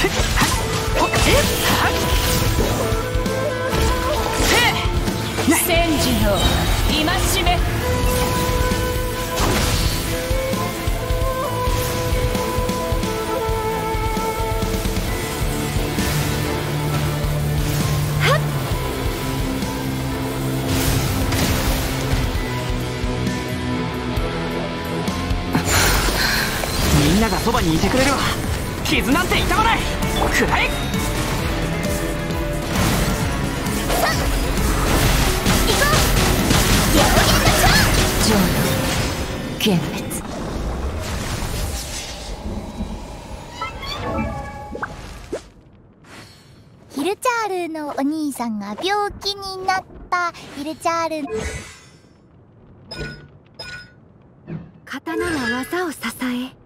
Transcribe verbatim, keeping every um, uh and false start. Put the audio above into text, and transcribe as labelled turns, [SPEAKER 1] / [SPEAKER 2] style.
[SPEAKER 1] 戦時の戒め。
[SPEAKER 2] みんながそばにいてくれるわ。傷なんて痛まない。くらえ。
[SPEAKER 1] ジョーの幻滅。
[SPEAKER 3] ヒルチャールのお兄さんが病気になった。ヒルチャール、
[SPEAKER 4] 刀は技を支え